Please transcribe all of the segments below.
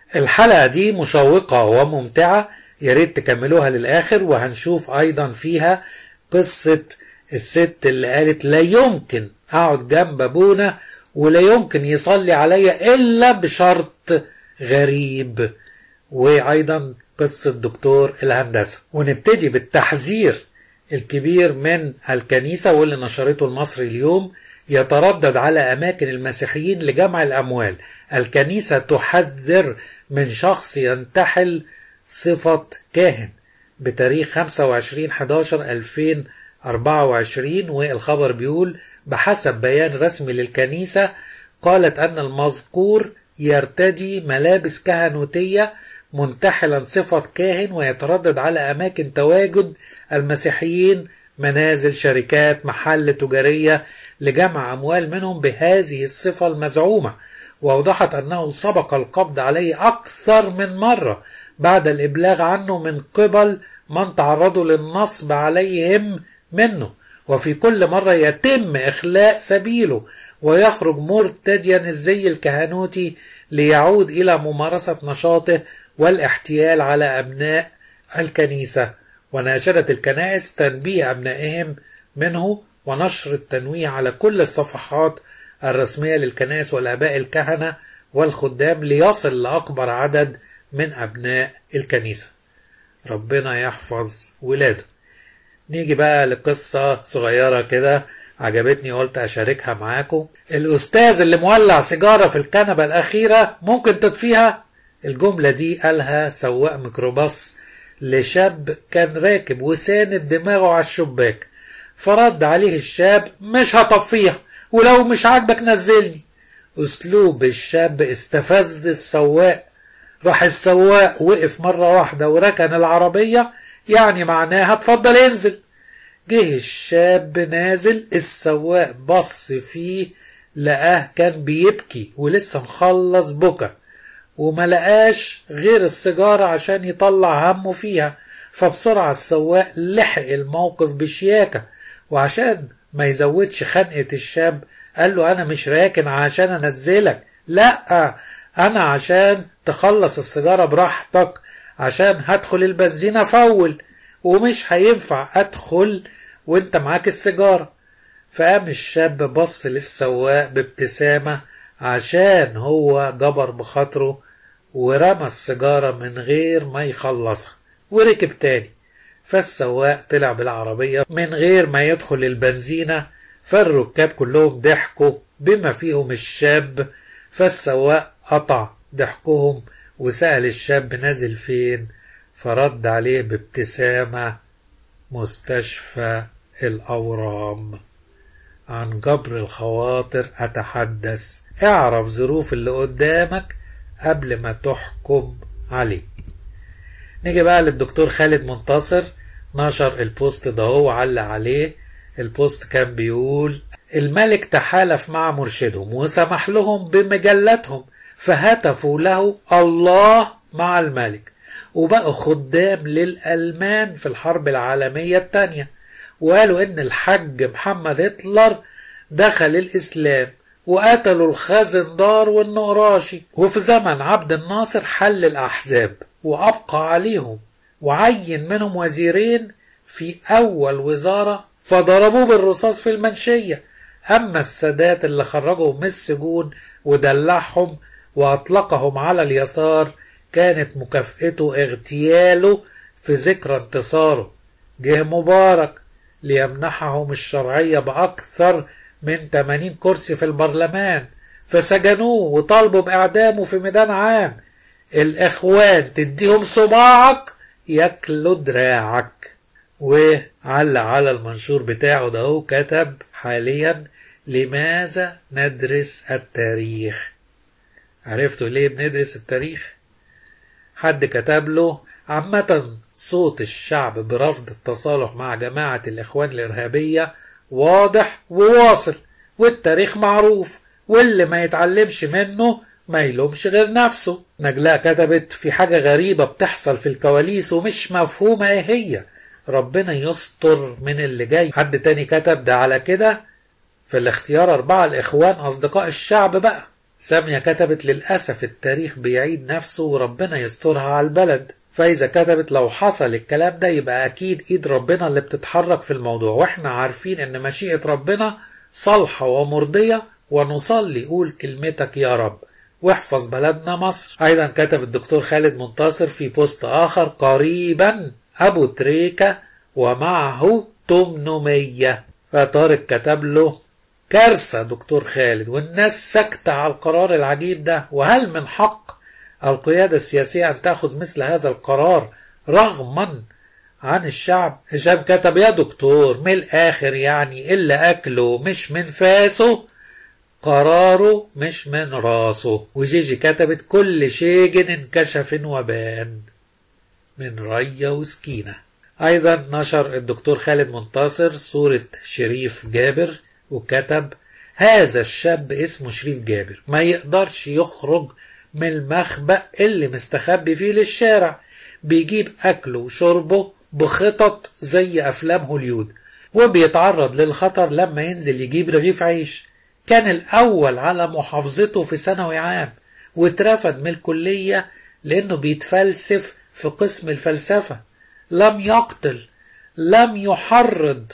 الحلقة دي مشوقة وممتعة، ياريت تكملوها للآخر، وهنشوف أيضا فيها قصة الست اللي قالت لا يمكن أقعد جنب أبونا ولا يمكن يصلي عليا إلا بشرط غريب، وأيضا قصة دكتور الهندسة. ونبتدي بالتحذير الكبير من الكنيسة واللي نشرته المصري اليوم: يتردد على أماكن المسيحيين لجمع الأموال. الكنيسة تحذر من شخص ينتحل صفة كاهن، بتاريخ 25/11/2024. والخبر بيقول: بحسب بيان رسمي للكنيسة، قالت أن المذكور يرتدي ملابس كهنوتية منتحلا صفة كاهن ويتردد على أماكن تواجد المسيحيين، منازل، شركات، محل تجارية، لجمع أموال منهم بهذه الصفة المزعومة. وأوضحت أنه سبق القبض عليه أكثر من مرة بعد الإبلاغ عنه من قبل من تعرضوا للنصب عليهم منه، وفي كل مرة يتم إخلاء سبيله ويخرج مرتديا الزي الكهنوتي ليعود إلى ممارسة نشاطه والاحتيال على أبناء الكنيسة. وناشدت الكنائس تنبيه أبنائهم منه ونشر التنويه على كل الصفحات الرسمية للكنائس والآباء الكهنة والخدام ليصل لأكبر عدد من أبناء الكنيسة. ربنا يحفظ ولاده. نيجي بقى لقصة صغيرة كده عجبتني قلت أشاركها معاكم. الأستاذ اللي مولع سيجارة في الكنبة الأخيرة ممكن تطفيها؟ الجملة دي قالها سواق ميكروباص لشاب كان راكب وساند دماغه على الشباك، فرد عليه الشاب: مش هطفيها، ولو مش عاجبك نزلني. أسلوب الشاب استفز السواق، راح السواق وقف مرة واحدة وركن العربية، يعني معناها اتفضل انزل. جه الشاب نازل، السواق بص فيه لقاه كان بيبكي ولسه مخلص بكى، وما لقاش غير السيجارة عشان يطلع همه فيها. فبسرعة السواق لحق الموقف بشياكة، وعشان ما يزودش خنقة الشاب قال له: أنا مش راكن عشان أنزلك، لأ، أنا عشان تخلص السيجارة براحتك، عشان هدخل البنزين أفول، ومش هينفع أدخل وانت معاك السيجارة. فقام الشاب بص للسواق بابتسامة عشان هو جبر بخاطره، ورمى السيجارة من غير ما يخلصها وركب تاني. فالسواق طلع بالعربية من غير ما يدخل البنزينة، فالركاب كلهم ضحكوا بما فيهم الشاب. فالسواق قطع ضحكهم وسأل الشاب نازل فين، فرد عليه بابتسامة: مستشفى الأورام. عن جبر الخواطر أتحدث. اعرف ظروف اللي قدامك قبل ما تحكم عليه. نيجي بقى للدكتور خالد منتصر، نشر البوست ده وعلق عليه. البوست كان بيقول: الملك تحالف مع مرشدهم وسمح لهم بمجلتهم، فهتفوا له الله مع الملك، وبقوا خدام للألمان في الحرب العالمية الثانية، وقالوا إن الحج محمد هتلر دخل الإسلام، وقتلوا الخازندار والنقراشي. وفي زمن عبد الناصر حل الأحزاب وأبقى عليهم، وعين منهم وزيرين في أول وزارة فضربوه بالرصاص في المنشية. أما السادات اللي خرجهم من السجون ودلعهم وأطلقهم على اليسار، كانت مكافئته اغتياله في ذكرى انتصاره. جه مبارك ليمنحهم الشرعية بأكثر من 80 كرسي في البرلمان، فسجنوه وطالبوا بإعدامه في ميدان عام. الإخوان تديهم صباعك ياكلوا دراعك. وعلق على المنشور بتاعه ده وكتب: حاليا لماذا ندرس التاريخ؟ عرفتوا ليه بندرس التاريخ؟ حد كتب له: عامة صوت الشعب برفض التصالح مع جماعة الإخوان الإرهابية واضح وواصل، والتاريخ معروف، واللي ما يتعلمش منه ما يلومش غير نفسه. نجلاء كتبت: في حاجة غريبة بتحصل في الكواليس ومش مفهومة ايه هي، ربنا يستر من اللي جاي. حد تاني كتب: ده على كده في الاختيار 4 الإخوان أصدقاء الشعب بقى، سامية كتبت للأسف التاريخ بيعيد نفسه وربنا يسترها على البلد. فإذا كتبت لو حصل الكلام ده يبقى أكيد إيد ربنا اللي بتتحرك في الموضوع، وإحنا عارفين إن مشيئة ربنا صالحة ومرضية، ونصلي قول كلمتك يا رب واحفظ بلدنا مصر. أيضا كتب الدكتور خالد منتصر في بوست آخر قريبا أبو تريكة ومعه 800. فطارق كتب له كارثة دكتور خالد، والناس سكتة على القرار العجيب ده، وهل من حق القيادة السياسية أن تأخذ مثل هذا القرار رغما عن الشعب؟ هشام كتب يا دكتور من الآخر يعني إلا أكله مش من فاسه، قراره مش من راسه. وجيجي كتبت كل شيء انكشف وبان من ريا وسكينة. أيضا نشر الدكتور خالد منتصر صورة شريف جابر وكتب هذا الشاب اسمه شريف جابر ما يقدرش يخرج من المخبأ اللي مستخبي فيه للشارع، بيجيب أكله وشربه بخطط زي أفلام هوليود، وبيتعرض للخطر لما ينزل يجيب رغيف عيش. كان الأول على محافظته في ثانوي عام واترفد من الكلية لأنه بيتفلسف في قسم الفلسفة. لم يقتل، لم يحرض،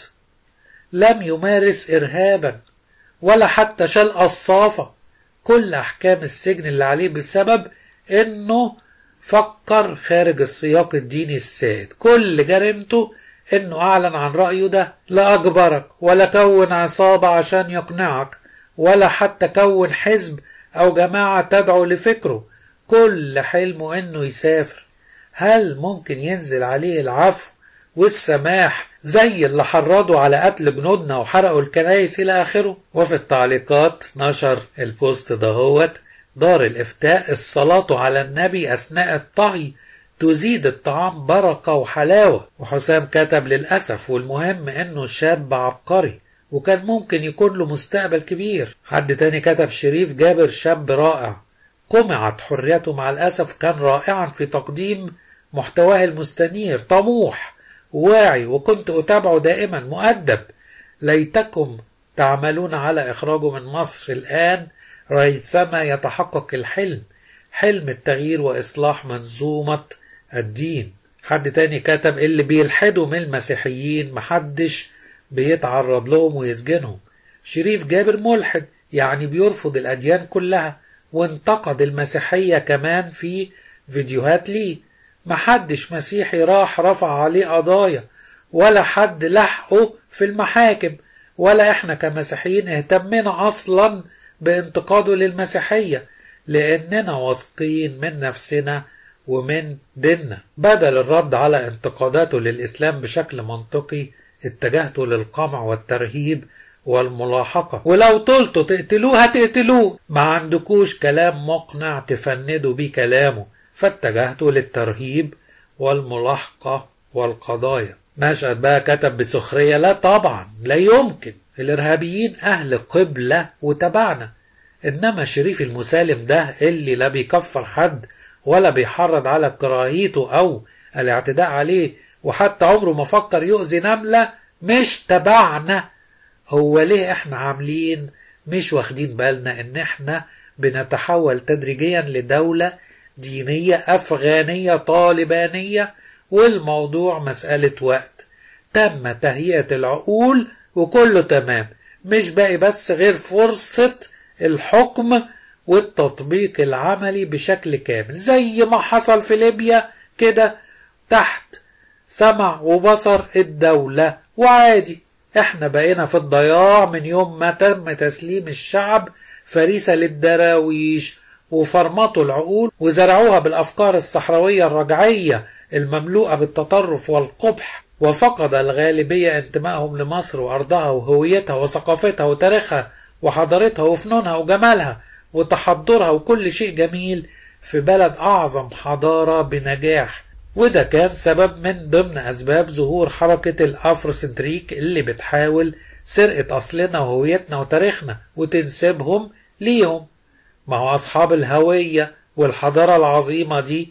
لم يمارس إرهابا، ولا حتى شال قصافة. كل أحكام السجن اللي عليه بسبب إنه فكر خارج السياق الديني السائد. كل جريمته إنه أعلن عن رأيه ده، لا أجبرك ولا كون عصابة عشان يقنعك، ولا حتى كون حزب أو جماعة تدعو لفكره. كل حلمه إنه يسافر. هل ممكن ينزل عليه العفو والسماح زي اللي حرضوا على قتل جنودنا وحرقوا الكنائس إلى آخره؟ وفي التعليقات نشر البوست دهوت دار الإفتاء الصلاة على النبي أثناء الطهي تزيد الطعام بركة وحلاوة. وحسام كتب للأسف والمهم إنه شاب عبقري وكان ممكن يكون له مستقبل كبير. حد تاني كتب شريف جابر شاب رائع قمعت حريته، مع الأسف كان رائعا في تقديم محتواه المستنير، طموح واعي وكنت أتابعه دائما، مؤدب. ليتكم تعملون على إخراجه من مصر الآن ريثما يتحقق الحلم، حلم التغيير وإصلاح منظومة الدين. حد تاني كتب اللي بيلحدوا من المسيحيين محدش بيتعرض لهم ويسجنهم. شريف جابر ملحد يعني بيرفض الأديان كلها، وانتقد المسيحية كمان في فيديوهات ليه. محدش مسيحي راح رفع عليه قضايا، ولا حد لحقه في المحاكم، ولا احنا كمسيحيين اهتمنا اصلا بانتقاده للمسيحية، لاننا واثقين من نفسنا ومن ديننا. بدل الرد على انتقاداته للإسلام بشكل منطقي اتجهتوا للقمع والترهيب والملاحقة، ولو طلتوا تقتلوه هتقتلوه، ما عندكوش كلام مقنع تفندوا بيه كلامه، فاتجهتوا للترهيب والملاحقة والقضايا. نشأت بقى كتب بسخرية لا طبعا لا يمكن، الإرهابيين أهل قبلة وتبعنا، إنما شريف المسالم ده اللي لا بيكفر حد ولا بيحرض على كراهيته أو الاعتداء عليه، وحتى عمره ما فكر يؤذي نملة، مش تبعنا. هو ليه احنا عاملين مش واخدين بالنا ان احنا بنتحول تدريجيا لدولة دينية أفغانية طالبانية، والموضوع مسألة وقت. تم تهيئة العقول وكله تمام، مش باقي بس غير فرصة الحكم والتطبيق العملي بشكل كامل، زي ما حصل في ليبيا كده تحت سمع وبصر الدولة، وعادي احنا بقينا في الضياع من يوم ما تم تسليم الشعب فريسة للدراويش وفرمطوا العقول وزرعوها بالأفكار الصحراوية الرجعية المملوءة بالتطرف والقبح، وفقد الغالبية انتمائهم لمصر وأرضها وهويتها وثقافتها وتاريخها وحضارتها وفنونها وجمالها وتحضرها وكل شيء جميل في بلد أعظم حضارة بنجاح. وده كان سبب من ضمن أسباب ظهور حركة الأفروسنتريك اللي بتحاول سرقة أصلنا وهويتنا وتاريخنا وتنسبهم ليهم. ما هو أصحاب الهوية والحضارة العظيمة دي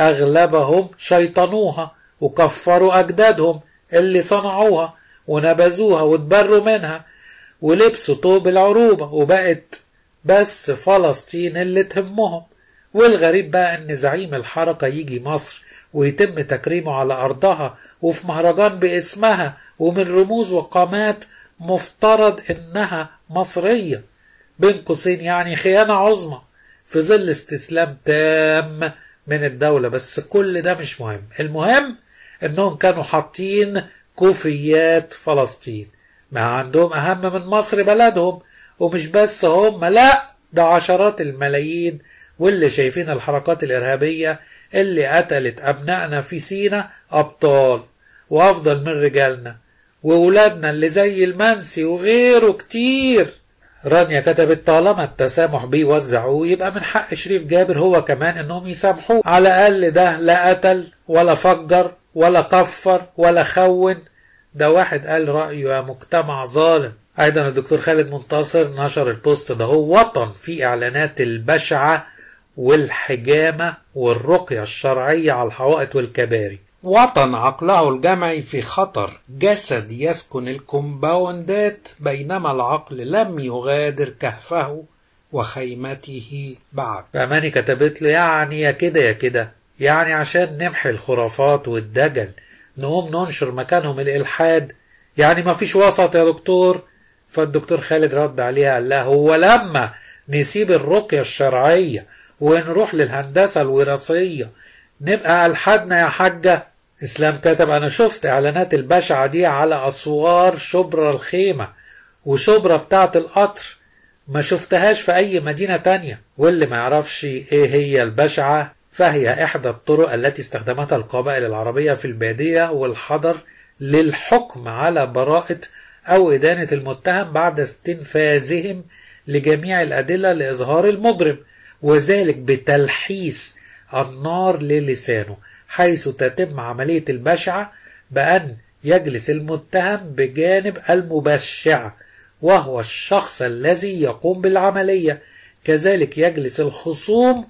أغلبهم شيطنوها وكفروا أجدادهم اللي صنعوها ونبذوها واتبروا منها ولبسوا طوب العروبة، وبقت بس فلسطين اللي تهمهم. والغريب بقى ان زعيم الحركة يجي مصر ويتم تكريمه على أرضها وفي مهرجان باسمها ومن رموز وقامات مفترض إنها مصرية، بين قوسين يعني خيانة عظمى في ظل استسلام تام من الدولة. بس كل ده مش مهم، المهم إنهم كانوا حاطين كوفيات فلسطين، ما عندهم أهم من مصر بلدهم. ومش بس هم، لا ده عشرات الملايين واللي شايفين الحركات الإرهابية اللي قتلت أبنائنا في سينا أبطال وأفضل من رجالنا وولادنا اللي زي المنسي وغيره كتير. رانيا كتبت طالما التسامح بيوزعوه يبقى من حق شريف جابر هو كمان انهم يسامحوه، على الأقل ده لا قتل ولا فجر ولا كفر ولا خون، ده واحد قال رأيه يا مجتمع ظالم. أيضا الدكتور خالد منتصر نشر البوست ده، هو وطن في إعلانات البشعة والحجامة والرقية الشرعية على الحوائط والكباري. وطن عقله الجمعي في خطر، جسد يسكن الكومباوندات بينما العقل لم يغادر كهفه وخيمته بعد. فأماني كتبت له يعني يا كده يا كده، يعني عشان نمحي الخرافات والدجل نقوم ننشر مكانهم الإلحاد، يعني ما فيش وسط يا دكتور. فالدكتور خالد رد عليها قال لها هو لما نسيب الرقية الشرعية ونروح للهندسة الوراثية نبقى ألحدنا يا حاجة؟ إسلام كتب أنا شفت إعلانات البشعة دي على أسوار شبرا الخيمة وشبرا بتاعة القطر، ما شفتهاش في أي مدينة تانية. واللي ما يعرفش إيه هي البشعة فهي إحدى الطرق التي استخدمتها القبائل العربية في البادية والحضر للحكم على براءة أو إدانة المتهم بعد استنفاذهم لجميع الأدلة لإظهار المجرم، وذلك بتلحيس النار للسانه، حيث تتم عملية البشعة بأن يجلس المتهم بجانب المبشع وهو الشخص الذي يقوم بالعملية، كذلك يجلس الخصوم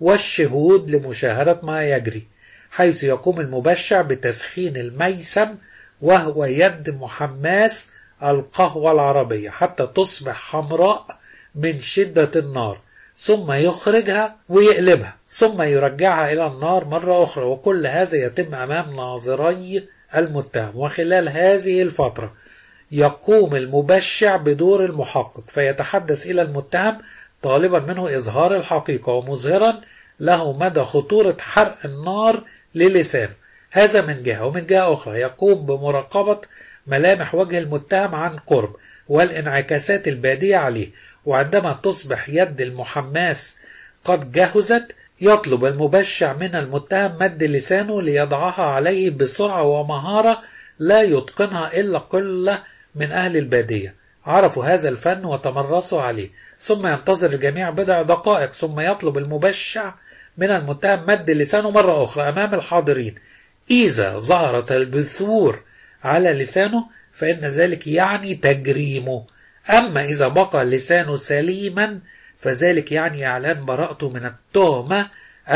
والشهود لمشاهدة ما يجري، حيث يقوم المبشع بتسخين الميسم وهو يد محماس القهوة العربية حتى تصبح حمراء من شدة النار، ثم يخرجها ويقلبها ثم يرجعها إلى النار مرة أخرى، وكل هذا يتم أمام ناظري المتهم. وخلال هذه الفترة يقوم المبشع بدور المحقق فيتحدث إلى المتهم طالبا منه إظهار الحقيقة ومظهرا له مدى خطورة حرق النار للسانه. هذا من جهة، ومن جهة أخرى يقوم بمراقبة ملامح وجه المتهم عن قرب والانعكاسات البادية عليه، وعندما تصبح يد المحماس قد جهزت يطلب المبشع من المتهم مد لسانه ليضعها عليه بسرعة ومهارة لا يتقنها إلا قلة من أهل البادية عرفوا هذا الفن وتمرسوا عليه، ثم ينتظر الجميع بضع دقائق ثم يطلب المبشع من المتهم مد لسانه مرة أخرى أمام الحاضرين. إذا ظهرت البثور على لسانه فإن ذلك يعني تجريمه، أما إذا بقى لسانه سليما فذلك يعني إعلان براءته من التهمة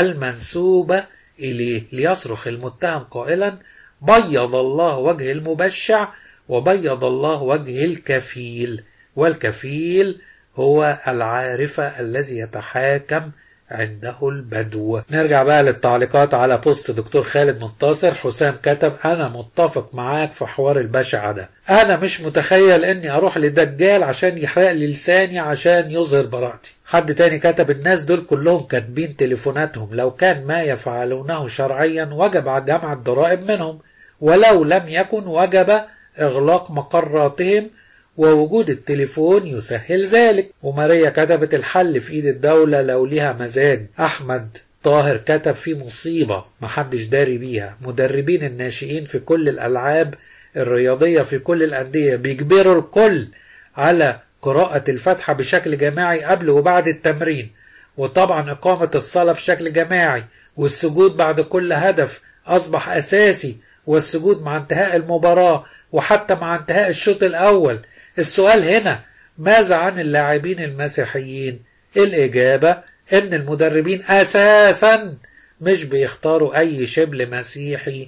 المنسوبة إليه، ليصرخ المتهم قائلا بيض الله وجه المبشع وبيض الله وجه الكفيل، والكفيل هو العارفة الذي يتحاكم عنده البدو. نرجع بقى للتعليقات على بوست دكتور خالد منتصر. حسام كتب أنا متفق معاك في حوار البشع ده، أنا مش متخيل أني أروح لدجال عشان يحرق لي لساني عشان يظهر براءتي. حد تاني كتب الناس دول كلهم كاتبين تليفوناتهم، لو كان ما يفعلونه شرعيا وجب جمع الضرائب منهم، ولو لم يكن وجب إغلاق مقراتهم ووجود التليفون يسهل ذلك. وماريا كتبت الحل في ايد الدولة لو ليها مزاج. احمد طاهر كتب في مصيبة محدش داري بيها، مدربين الناشئين في كل الالعاب الرياضية في كل الاندية بيجبروا الكل على قراءة الفاتحة بشكل جماعي قبل وبعد التمرين، وطبعا اقامة الصلاة بشكل جماعي، والسجود بعد كل هدف اصبح اساسي، والسجود مع انتهاء المباراة وحتى مع انتهاء الشوط الاول. السؤال هنا ماذا عن اللاعبين المسيحيين؟ الإجابة إن المدربين أساسا مش بيختاروا أي شبل مسيحي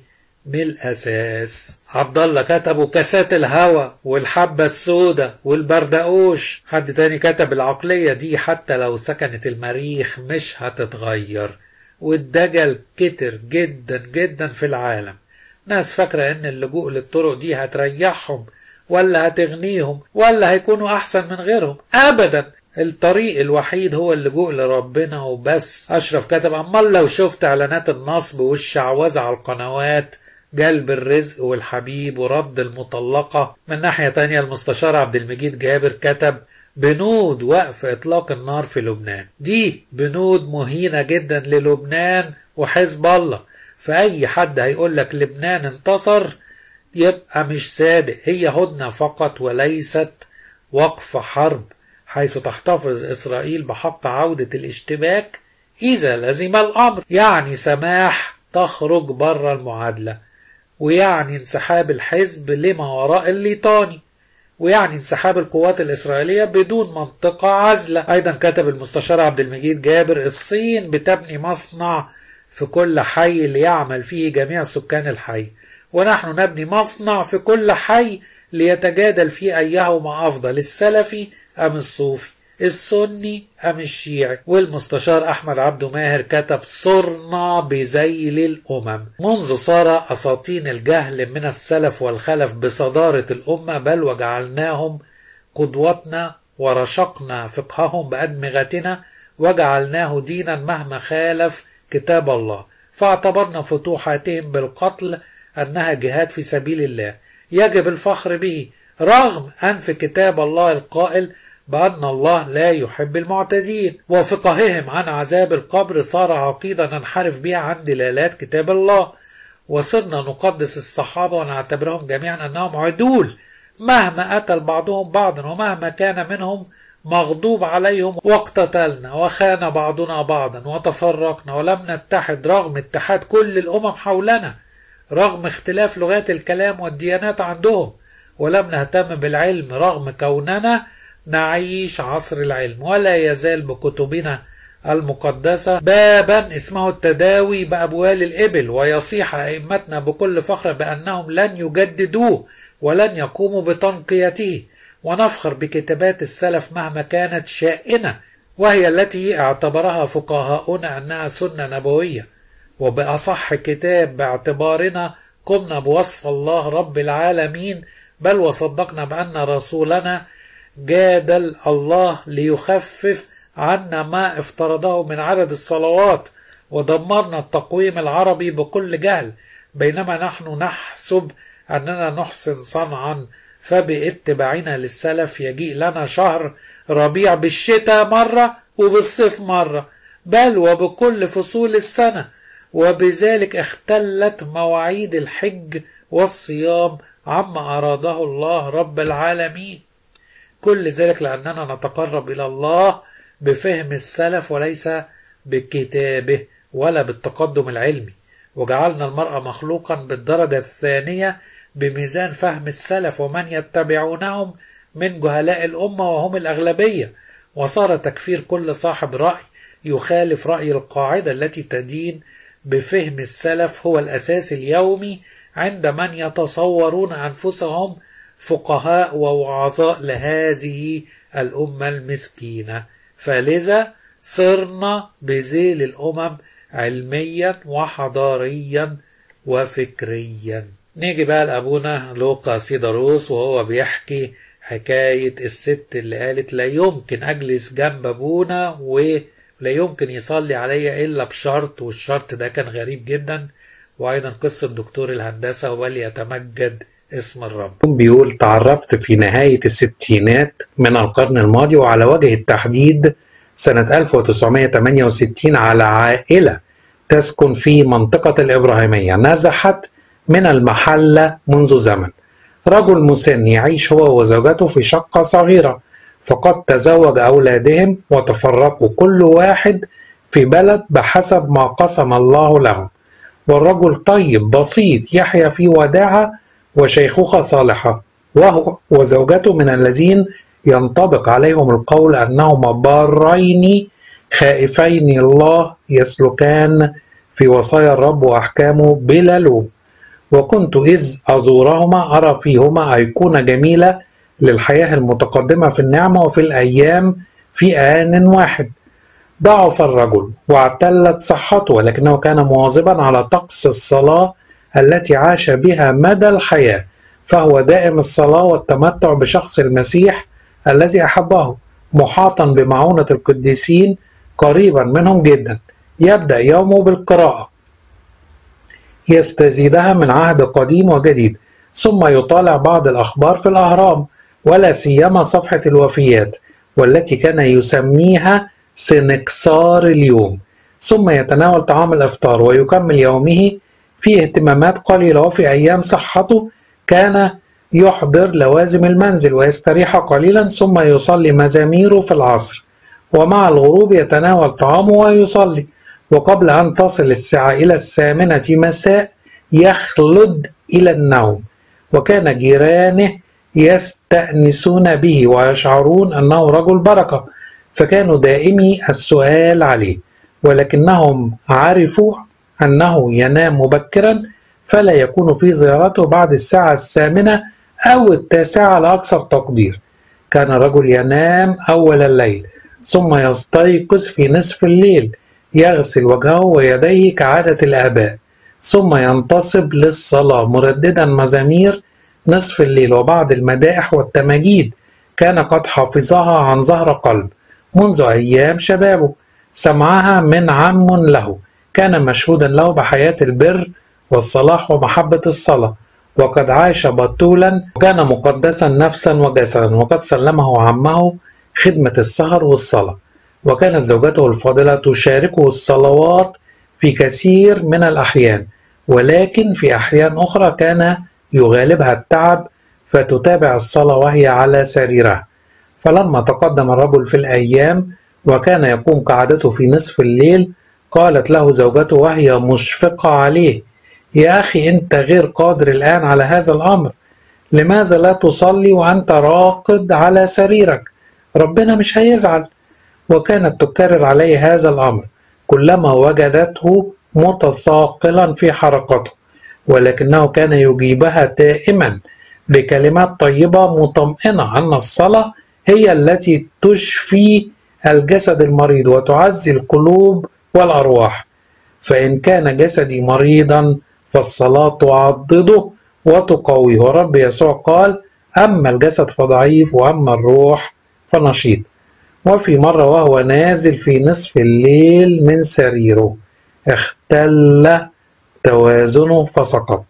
من الأساس. عبد الله كتبوا كاسات الهوى والحبة السوداء والبردقوش. حد تاني كتب العقلية دي حتى لو سكنت المريخ مش هتتغير. والدجل كتر جدا جدا في العالم. ناس فاكرة ان اللجوء للطرق دي هتريحهم ولا هتغنيهم ولا هيكونوا احسن من غيرهم. ابدا، الطريق الوحيد هو اللجوء لربنا وبس. اشرف كتب امال لو شفت اعلانات النصب والشعوذة على القنوات، جلب الرزق والحبيب ورد المطلقة. من ناحية تانية المستشار عبد المجيد جابر كتب بنود وقف اطلاق النار في لبنان. دي بنود مهينة جدا للبنان وحزب الله. فأي حد هيقول لك لبنان انتصر يبقى مش صادق. هي هدنة فقط وليست وقف حرب، حيث تحتفظ إسرائيل بحق عودة الاشتباك إذا لزم الأمر. يعني سماح تخرج بره المعادلة، ويعني انسحاب الحزب لما وراء الليطاني، ويعني انسحاب القوات الإسرائيلية بدون منطقة عزلة. أيضا كتب المستشار عبد المجيد جابر الصين بتبني مصنع في كل حي ليعمل فيه جميع سكان الحي، ونحن نبني مصنع في كل حي ليتجادل فيه أيهما أفضل، السلفي أم الصوفي، السني أم الشيعي. والمستشار أحمد عبد ماهر كتب صرنا بذيل الأمم منذ صار أساطين الجهل من السلف والخلف بصدارة الأمة، بل وجعلناهم قدوتنا ورشقنا فقههم بأدمغتنا وجعلناه دينا مهما خالف كتاب الله، فاعتبرنا فتوحاتهم بالقتل أنها جهاد في سبيل الله يجب الفخر به، رغم أنف كتاب الله القائل بأن الله لا يحب المعتدين. وفقههم عن عذاب القبر صار عقيدة ننحرف بها عن دلالات كتاب الله، وصرنا نقدس الصحابة ونعتبرهم جميعا أنهم عدول مهما أتى بعضهم بعضا ومهما كان منهم مغضوب عليهم، واقتتلنا وخان بعضنا بعضا وتفرقنا ولم نتحد رغم اتحاد كل الأمم حولنا، رغم اختلاف لغات الكلام والديانات عندهم، ولم نهتم بالعلم رغم كوننا نعيش عصر العلم. ولا يزال بكتبنا المقدسة بابا اسمه التداوي بأبوال الإبل، ويصيح أئمتنا بكل فخر بأنهم لن يجددوه ولن يقوموا بتنقيته، ونفخر بكتابات السلف مهما كانت شائنة، وهي التي اعتبرها فقهاؤنا أنها سنة نبوية. وبأصح كتاب باعتبارنا قمنا بوصف الله رب العالمين، بل وصدقنا بأن رسولنا جادل الله ليخفف عنا ما افترضه من عدد الصلوات، ودمرنا التقويم العربي بكل جهل، بينما نحن نحسب أننا نحسن صنعا. فباتباعنا للسلف يجيء لنا شهر ربيع بالشتاء مرة وبالصيف مرة، بل وبكل فصول السنة، وبذلك اختلت مواعيد الحج والصيام عما أراده الله رب العالمين. كل ذلك لأننا نتقرب إلى الله بفهم السلف وليس بكتابه ولا بالتقدم العلمي، وجعلنا المرء مخلوقا بالدرجة الثانية بميزان فهم السلف ومن يتبعونهم من جهلاء الأمة وهم الأغلبية. وصار تكفير كل صاحب رأي يخالف رأي القاعدة التي تدين بفهم السلف هو الأساس اليومي عند من يتصورون أنفسهم فقهاء ووعظاء لهذه الأمة المسكينة. فلذا صرنا بذيل الأمم علميا وحضاريا وفكريا. نيجي بقى لأبونا لوقا سيداروس وهو بيحكي حكاية الست اللي قالت لا يمكن أجلس جنب أبونا ولا يمكن يصلي عليا إلا بشرط، والشرط ده كان غريب جدا. وأيضا قصة دكتور الهندسة وليتمجد اسم الرب. بيقول تعرفت في نهاية الستينات من القرن الماضي وعلى وجه التحديد سنة 1968 على عائلة تسكن في منطقة الإبراهيمية نزحت من المحلة منذ زمن. رجل مسن يعيش هو وزوجته في شقة صغيرة، فقد تزوج أولادهم وتفرقوا كل واحد في بلد بحسب ما قسم الله لهم. والرجل طيب بسيط يحيا في وداعة وشيخوخة صالحة، وهو وزوجته من الذين ينطبق عليهم القول أنهما بارين خائفين الله يسلكان في وصايا الرب وأحكامه بلا لوم. وكنت إذ أزورهما أرى فيهما أيقونة جميلة للحياة المتقدمة في النعمة وفي الأيام في آن واحد. ضعف الرجل واعتلت صحته، ولكنه كان مواظبا على طقس الصلاة التي عاش بها مدى الحياة، فهو دائم الصلاة والتمتع بشخص المسيح الذي أحبه، محاطا بمعونة القديسين قريبا منهم جدا. يبدأ يومه بالقراءة يستزيدها من عهد قديم وجديد، ثم يطالع بعض الأخبار في الأهرام، ولا سيما صفحة الوفيات والتي كان يسميها سنكسار اليوم، ثم يتناول طعام الإفطار ويكمل يومه في اهتمامات قليلة. وفي أيام صحته كان يحضر لوازم المنزل ويستريح قليلا، ثم يصلي مزاميره في العصر، ومع الغروب يتناول طعامه ويصلي، وقبل أن تصل الساعة إلى 8 مساء يخلد إلى النوم. وكان جيرانه يستأنسون به ويشعرون أنه رجل بركة، فكانوا دائمي السؤال عليه، ولكنهم عرفوا أنه ينام مبكرا فلا يكون في زيارته بعد الساعة 8 أو 9 لأكثر تقدير. كان الرجل ينام أول الليل ثم يستيقظ في نصف الليل، يغسل وجهه ويديه كعادة الآباء، ثم ينتصب للصلاة مرددا مزامير نصف الليل وبعض المدائح والتماجيد كان قد حفظها عن ظهر قلب منذ أيام شبابه، سمعها من عم له كان مشهودا له بحياة البر والصلاح ومحبة الصلاة، وقد عاش بطولا وكان مقدسا نفسا وجسدا، وقد سلمه عمه خدمة السهر والصلاة. وكانت زوجته الفاضلة تشاركه الصلوات في كثير من الأحيان، ولكن في أحيان أخرى كان يغالبها التعب فتتابع الصلاة وهي على سريرها. فلما تقدم الرجل في الأيام وكان يقوم كعادته في نصف الليل، قالت له زوجته وهي مشفقة عليه: يا أخي أنت غير قادر الآن على هذا الأمر، لماذا لا تصلي وأنت راقد على سريرك؟ ربنا مش هيزعل. وكانت تكرر عليه هذا الأمر كلما وجدته متثاقلا في حركته، ولكنه كان يجيبها دائما بكلمات طيبة مطمئنة أن الصلاة هي التي تشفي الجسد المريض وتعزي القلوب والأرواح. فإن كان جسدي مريضا فالصلاة تعضده وتقويه. ورب يسوع قال: أما الجسد فضعيف وأما الروح فنشيط. وفي مرة وهو نازل في نصف الليل من سريره اختل توازنه فسقط،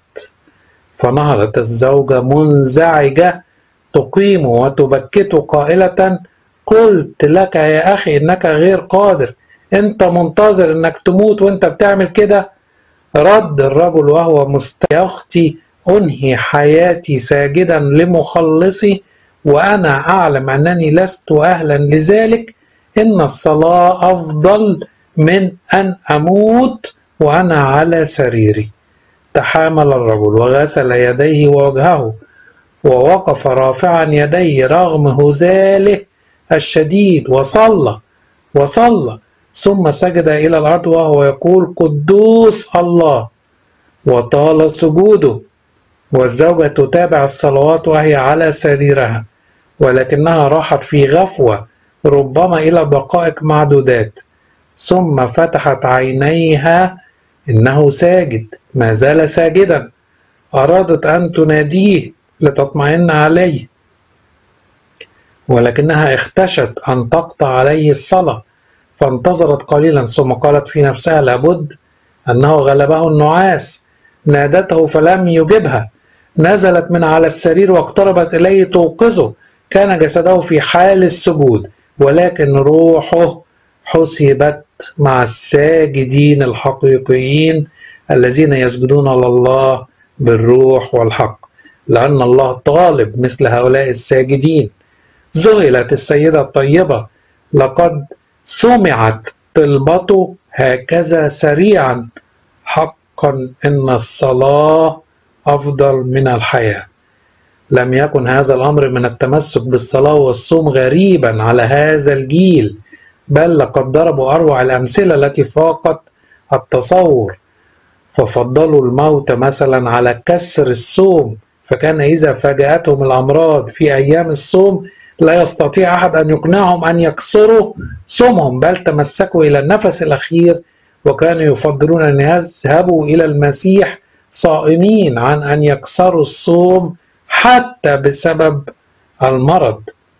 فنهضت الزوجة منزعجة تقيمه وتبكته قائلة: قلت لك يا أخي إنك غير قادر، أنت منتظر إنك تموت وأنت بتعمل كده؟ رد الرجل وهو مستيا: يا أختي أنهي حياتي ساجدا لمخلصي وأنا أعلم أنني لست أهلا لذلك. إن الصلاة أفضل من أن أموت وأنا على سريري. تحامل الرجل وغسل يديه ووجهه ووقف رافعا يديه رغم هزاله الشديد وصلى ثم سجد إلى الأرض وهو يقول: قدوس الله، وطال سجوده. والزوجة تتابع الصلوات وهي على سريرها، ولكنها راحت في غفوة ربما إلى دقائق معدودات، ثم فتحت عينيها إنه ساجد، ما زال ساجدا. أرادت أن تناديه لتطمئن عليه، ولكنها اختشت أن تقطع عليه الصلاة، فانتظرت قليلا ثم قالت في نفسها: لابد أنه غلبه النعاس. نادته فلم يجبها، نزلت من على السرير واقتربت إليه توقظه. كان جسده في حال السجود، ولكن روحه حسبت مع الساجدين الحقيقيين الذين يسجدون لله بالروح والحق، لأن الله طالب مثل هؤلاء الساجدين. ذهلت السيدة الطيبة: لقد سمعت طلبته هكذا سريعا، حقا إن الصلاة أفضل من الحياة. لم يكن هذا الأمر من التمسك بالصلاة والصوم غريبا على هذا الجيل، بل لقد ضربوا أروع الأمثلة التي فاقت التصور. ففضلوا الموت مثلا على كسر الصوم، فكان إذا فاجأتهم الأمراض في أيام الصوم لا يستطيع أحد أن يقنعهم أن يكسروا صومهم، بل تمسكوا إلى النفس الأخير، وكانوا يفضلون أن يذهبوا إلى المسيح صائمين عن أن يكسروا الصوم حتى بسبب المرض.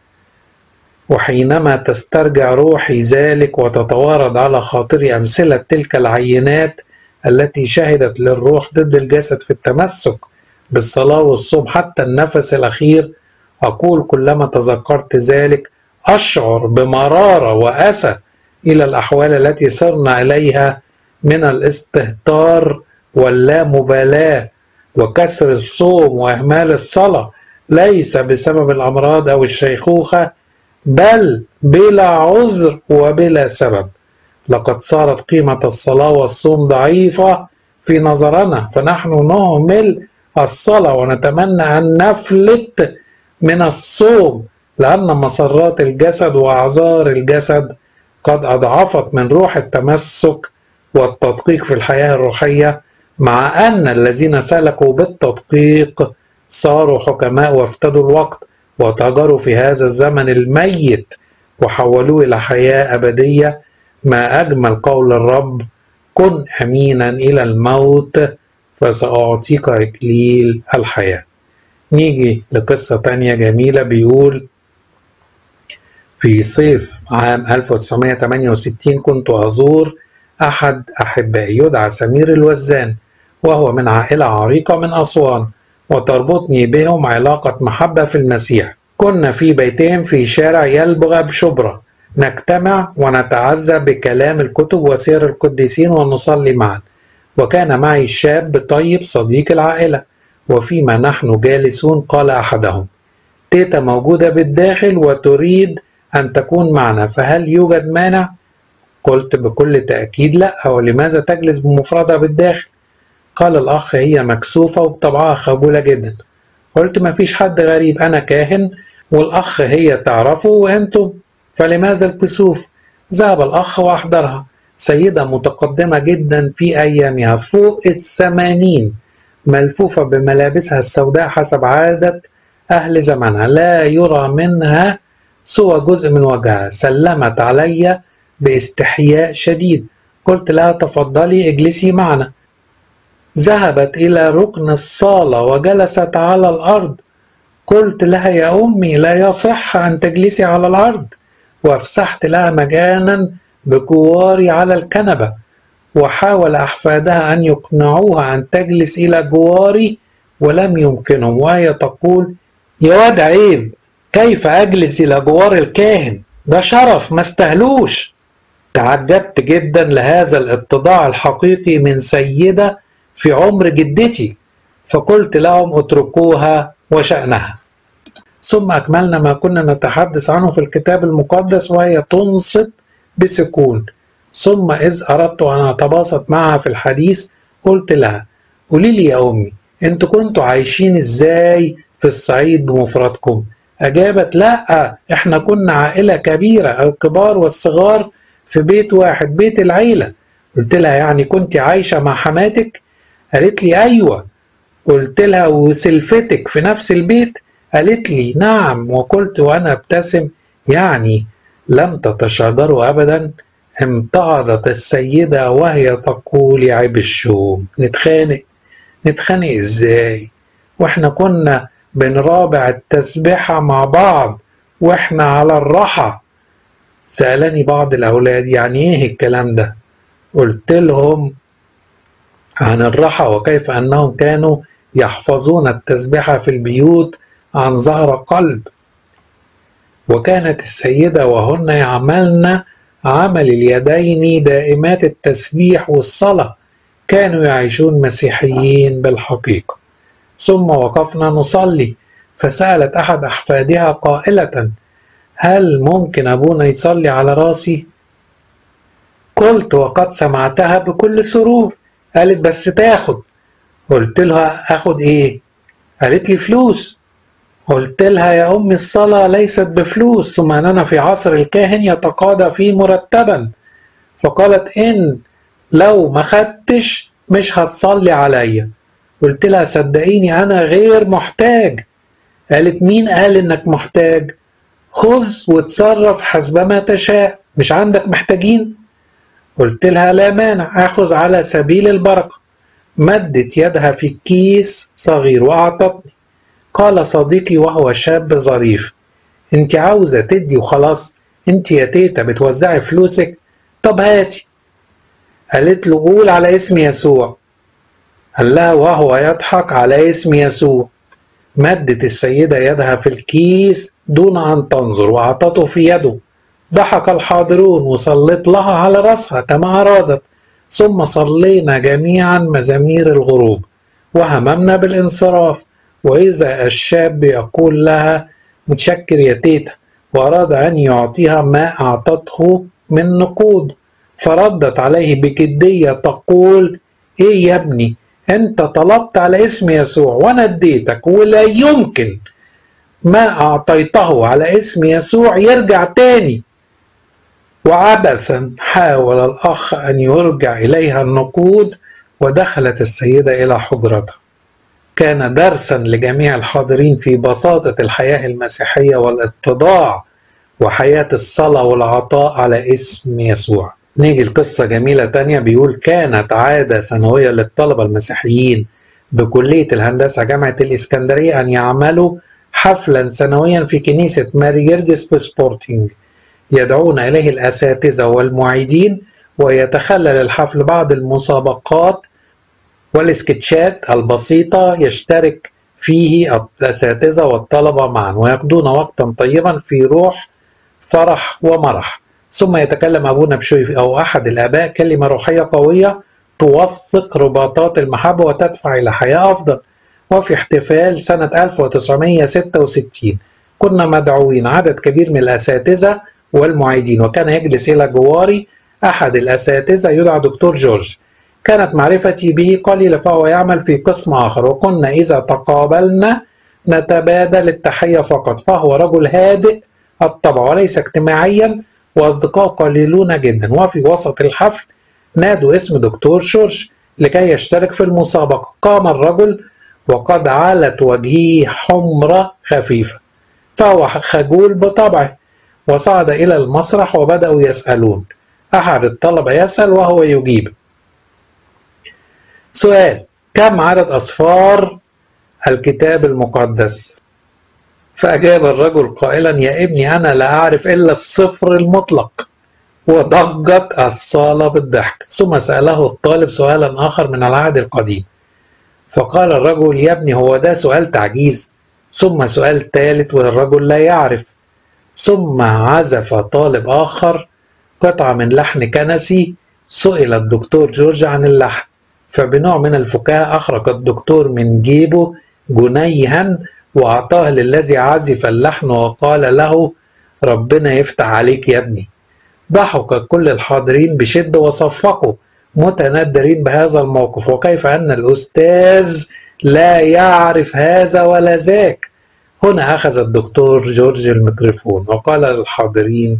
وحينما تسترجع روحي ذلك وتتوارد على خاطري أمثلة تلك العينات التي شهدت للروح ضد الجسد في التمسك بالصلاة والصوم حتى النفس الأخير، أقول كلما تذكرت ذلك أشعر بمرارة وأسى إلى الأحوال التي صرنا إليها من الاستهتار واللامبالاة وكسر الصوم وإهمال الصلاة، ليس بسبب الأمراض أو الشيخوخة، بل بلا عذر وبلا سبب. لقد صارت قيمة الصلاة والصوم ضعيفة في نظرنا، فنحن نهمل الصلاة ونتمنى أن نفلت من الصوم، لأن مسرات الجسد وأعذار الجسد قد أضعفت من روح التمسك والتدقيق في الحياة الروحية، مع أن الذين سلكوا بالتدقيق صاروا حكماء وافتدوا الوقت وتاجروا في هذا الزمن الميت وحولوه إلى حياة أبدية. ما أجمل قول الرب: كن أمينا إلى الموت فسأعطيك إكليل الحياة. نيجي لقصة تانية جميلة. بيقول: في صيف عام 1968 كنت أزور أحد أحبائي يدعى سمير الوزان، وهو من عائلة عريقة من أسوان، وتربطني بهم علاقة محبة في المسيح. كنا في بيتهم في شارع يلبغ بشبرا، نجتمع ونتعزى بكلام الكتب وسير القديسين ونصلي معا. وكان معي الشاب طيب صديق العائلة، وفيما نحن جالسون قال أحدهم: تيتا موجودة بالداخل وتريد أن تكون معنا، فهل يوجد مانع؟ قلت بكل تأكيد لا، ولماذا تجلس بمفردها بالداخل؟ قال الأخ: هي مكسوفة وبطبعها خجولة جدا. قلت: ما فيش حد غريب، أنا كاهن والأخ هي تعرفه وأنتم، فلماذا الكسوف؟ ذهب الأخ وأحضرها، سيدة متقدمة جدا في أيامها، فوق 80، ملفوفة بملابسها السوداء حسب عادة أهل زمانها، لا يرى منها سوى جزء من وجهها. سلمت علي باستحياء شديد. قلت لها: تفضلي اجلسي معنا. ذهبت إلى ركن الصالة وجلست على الأرض. قلت لها: يا أمي لا يصح أن تجلسي على الأرض، وأفسحت لها مجانا بجواري على الكنبة. وحاول أحفادها أن يقنعوها أن تجلس إلى جواري ولم يمكنهم، وهي تقول: يا واد عيب، كيف أجلس إلى جوار الكاهن؟ ده شرف ما استهلوش. تعجبت جدا لهذا الاتضاع الحقيقي من سيدة في عمر جدتي، فقلت لهم: اتركوها وشأنها. ثم أكملنا ما كنا نتحدث عنه في الكتاب المقدس، وهي تنصت بسكون. ثم إذ أردت أن أتباسط معها في الحديث قلت لها: قولي لي يا أمي، أنتوا كنتوا عايشين إزاي في الصعيد بمفردكم؟ أجابت: لا، إحنا كنا عائلة كبيرة، الكبار والصغار في بيت واحد، بيت العيلة. قلت لها: يعني كنت عايشة مع حماتك؟ قالت لي: أيوة. قلت لها: وسلفتك في نفس البيت؟ قالت لي: نعم. وقلت وأنا ابتسم: يعني لم تتشاجروا أبدا؟ امتعضت السيدة وهي تقول: يا عيب الشوم، نتخانق ازاي؟ واحنا كنا بنرابع التسبيحة مع بعض واحنا على الرحى. سألني بعض الأولاد: يعني ايه الكلام ده؟ قلت لهم عن الرحى، وكيف أنهم كانوا يحفظون التسبيحة في البيوت عن ظهر قلب. وكانت السيدة وهن يعملن عمل اليدين دائمات التسبيح والصلاة، كانوا يعيشون مسيحيين بالحقيقة. ثم وقفنا نصلي، فسألت أحد أحفادها قائلة: هل ممكن أبونا يصلي على راسي؟ قلت وقد سمعتها بكل سرور. قالت: بس تاخد. قلت لها: أخد إيه؟ قالت لي: فلوس. قلت لها: يا أمي الصلاة ليست بفلوس، ثم أننا في عصر الكاهن يتقاضى فيه مرتبا. فقالت: إن لو ما خدتش مش هتصلي عليا. قلت لها صدقيني أنا غير محتاج. قالت مين قال إنك محتاج؟ خذ وتصرف حسب ما تشاء، مش عندك محتاجين؟ قلت لها لا مانع، أخذ على سبيل البركة. مدت يدها في كيس صغير وأعطتني. قال صديقي وهو شاب ظريف: انت عاوزة تدي وخلاص؟ انت يا تيتا بتوزعي فلوسك؟ طب هاتي. قالت له قول على اسم يسوع. قال لها وهو يضحك: على اسم يسوع. مدت السيدة يدها في الكيس دون أن تنظر وأعطته في يده. ضحك الحاضرون وصلت لها على رأسها كما أرادت، ثم صلينا جميعا مزامير الغروب وهممنا بالانصراف. وإذا الشاب يقول لها: متشكر يا تيتا، وأراد أن يعطيها ما أعطته من نقود، فردت عليه بجدية تقول: إيه يا ابني، أنت طلبت على اسم يسوع وأنا اديتك، ولا يمكن ما أعطيته على اسم يسوع يرجع تاني. وعبثا حاول الأخ أن يرجع إليها النقود، ودخلت السيدة إلى حجرتها. كان درسا لجميع الحاضرين في بساطة الحياة المسيحية والاتضاع وحياة الصلاة والعطاء على اسم يسوع. نيجي لقصة جميلة تانية، بيقول: كانت عادة سنوية للطلبة المسيحيين بكلية الهندسة جامعة الإسكندرية أن يعملوا حفلا سنويا في كنيسة ماري جرجس بسبورتينج، يدعون إليه الأساتذة والمعيدين، ويتخلل الحفل بعض المسابقات والسكتشات البسيطة يشترك فيه الأساتذة والطلبة معا، ويقضون وقتا طيبا في روح فرح ومرح. ثم يتكلم أبونا بشوي أو أحد الآباء كلمة روحية قوية توثق رباطات المحبة وتدفع إلى حياة أفضل. وفي احتفال سنة 1966 كنا مدعوين عدد كبير من الأساتذة والمعيدين، وكان يجلس إلى جواري أحد الأساتذة يدعى دكتور جورج. كانت معرفتي به قليلة، فهو يعمل في قسم آخر، وكنا إذا تقابلنا نتبادل التحية فقط. فهو رجل هادئ الطبع وليس اجتماعيا، وأصدقاء قليلون جدا. وفي وسط الحفل نادوا اسم دكتور جورج لكي يشترك في المسابقة. قام الرجل وقد علت وجهه حمرة خفيفة، فهو خجول بطبعه، وصعد إلى المسرح وبدأوا يسألون. أحد الطلبة يسأل وهو يجيب: سؤال: كم عدد أصفار الكتاب المقدس؟ فأجاب الرجل قائلا: يا ابني أنا لا أعرف إلا الصفر المطلق. وضجت الصالة بالضحك. ثم سأله الطالب سؤالا آخر من العهد القديم، فقال الرجل: يا ابني هو ده سؤال تعجيز. ثم سؤال ثالث والرجل لا يعرف. ثم عزف طالب آخر قطعة من لحن كنسي. سئل الدكتور جورج عن اللحن، فبنوع من الفكاهة أخرج الدكتور من جيبه جنيها وأعطاه للذي عزف اللحن وقال له: ربنا يفتح عليك يا ابني. ضحك كل الحاضرين بشدة وصفقوا متندرين بهذا الموقف، وكيف أن الأستاذ لا يعرف هذا ولا ذاك. هنا أخذ الدكتور جورج الميكروفون وقال للحاضرين: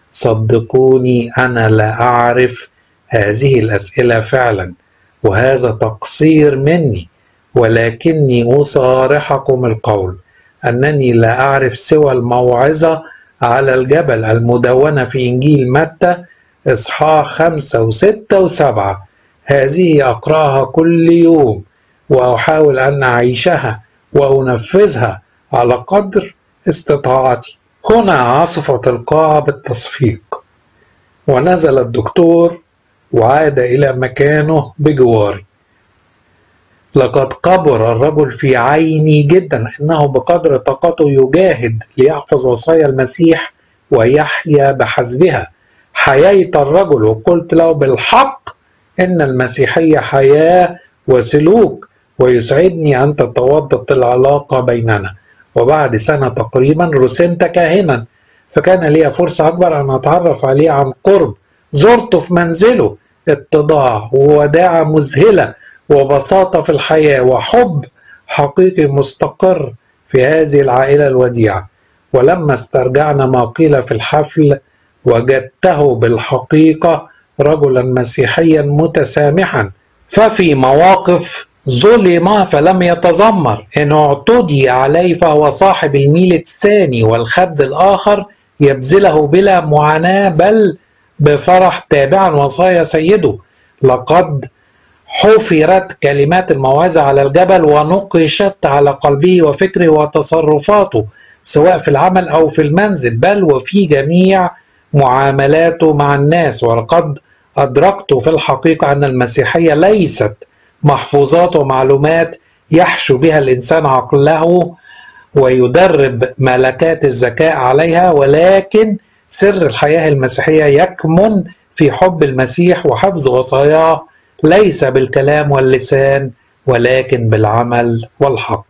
صدقوني أنا لا أعرف هذه الأسئلة فعلا، وهذا تقصير مني، ولكني أصارحكم القول أنني لا أعرف سوى الموعظة على الجبل المدونة في إنجيل متى إصحاح 5 و6 و7. هذه أقرأها كل يوم وأحاول أن أعيشها وأنفذها على قدر استطاعتي. هنا عصفت القاعة بالتصفيق، ونزل الدكتور وعاد إلى مكانه بجواري. لقد كبر الرجل في عيني جدا، إنه بقدر طاقته يجاهد ليحفظ وصايا المسيح ويحيا بحسبها. حييت الرجل وقلت له: بالحق إن المسيحية حياة وسلوك، ويسعدني أن تتوضد العلاقة بيننا. وبعد سنة تقريبا رسمت كاهنا، فكان لي فرصة أكبر أن أتعرف عليه عن قرب. زرته في منزله، اتضاع ووداعة مذهلة وبساطة في الحياة وحب حقيقي مستقر في هذه العائلة الوديعة. ولما استرجعنا ما قيل في الحفل وجدته بالحقيقة رجلا مسيحيا متسامحا ففي مواقف ظلم فلم يتذمر، إن اعتدي عليه فهو صاحب الميل الثاني والخد الآخر يبذله بلا معاناة بل بفرح تابعا وصايا سيده. لقد حفرت كلمات الموعظة على الجبل ونقشت على قلبه وفكره وتصرفاته سواء في العمل أو في المنزل بل وفي جميع معاملاته مع الناس. ولقد أدركت في الحقيقة أن المسيحية ليست محفوظات ومعلومات يحشو بها الإنسان عقله ويدرب ملكات الذكاء عليها، ولكن سر الحياة المسيحية يكمن في حب المسيح وحفظ وصاياه، ليس بالكلام واللسان ولكن بالعمل والحق.